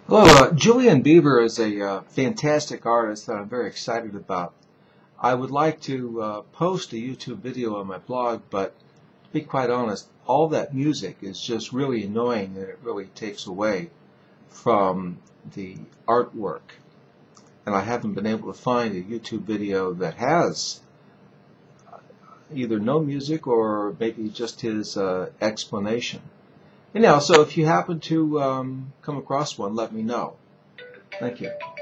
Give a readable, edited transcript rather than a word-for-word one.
Hello, Julian Beever is a fantastic artist that I'm very excited about. I would like to post a YouTube video on my blog, but to be quite honest, all that music is just really annoying and it really takes away from the artwork. And I haven't been able to find a YouTube video that has either no music or maybe just his explanation. Anyhow, so if you happen to come across one, let me know. Thank you.